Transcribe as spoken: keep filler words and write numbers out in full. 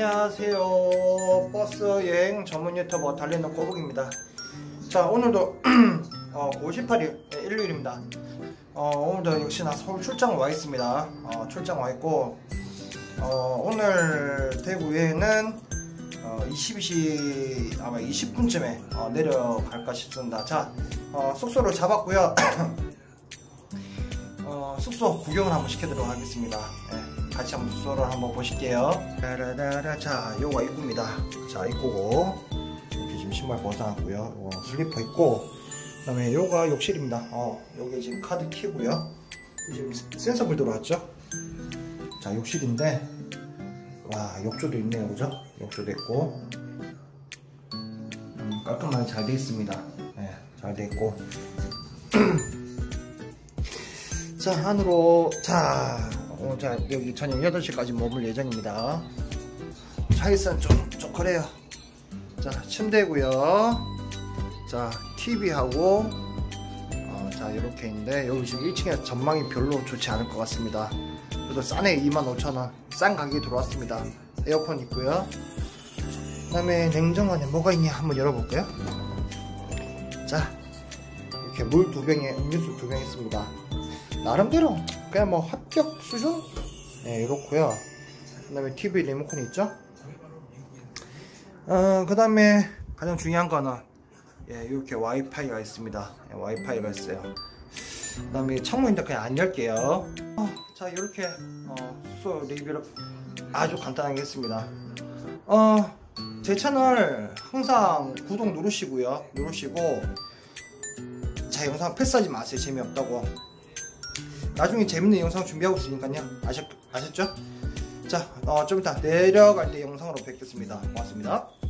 안녕하세요. 버스 여행 전문 유튜버 달리는 꼬북입니다. 자, 오늘도 어, 오십팔 일 일요일입니다. 어, 오늘도 역시나 서울 출장 와 있습니다. 어, 출장 와 있고 어, 오늘 대구에는 어, 이십이 시 아마 이십 분쯤에 어, 내려갈까 싶습니다. 자, 어, 숙소를 잡았고요. 어, 숙소 구경을 한번 시켜드리도록 하겠습니다. 네, 같이 한번 숙소를 한번 보실게요. 따라따라. 자, 요가 입구입니다. 자, 입구고 이렇게 지금 신발 벗어놨고요. 어, 슬리퍼 있고, 그 다음에 요가 욕실입니다. 어, 여기 지금 카드 키고요. 지금 센서불 들어왔죠. 자, 욕실인데 와, 욕조도 있네요, 그죠? 욕조도 있고, 음, 깔끔하게 잘 되어 있습니다. 네, 잘 되어 있고. 자, 안으로. 자, 어, 자, 여기 저녁 여덟 시까지 머물 예정입니다. 사이즈는 좀, 좀 그래요. 자, 침대고요. 자, 티비하고, 어, 자, 이렇게 있는데, 여기 지금 일 층에 전망이 별로 좋지 않을 것 같습니다. 그래도 싸네. 이만 오천 원. 싼 가격에 들어왔습니다. 에어컨 있고요. 그 다음에 냉장고 안에 뭐가 있냐 한번 열어볼까요? 자, 이렇게 물 두 병에 음료수 두 병 있습니다. 나름대로 그냥 뭐 합격 수준? 네, 이렇고요. 그 다음에 티비 리모컨이 있죠. 어, 그 다음에 가장 중요한 거는 예, 이렇게 와이파이가 있습니다. 예, 와이파이가 있어요. 그 다음에 창문인데 그냥 안 열게요. 어, 자, 이렇게 어, 숙소 리뷰를 아주 간단하게 했습니다. 어, 제 채널 항상 구독 누르시고요. 누르시고 자, 영상 패스하지 마세요. 재미없다고. 나중에 재밌는 영상 준비하고 있으니까요. 아셨, 아셨죠? 자, 어, 좀 이따 내려갈 때 영상으로 뵙겠습니다. 고맙습니다.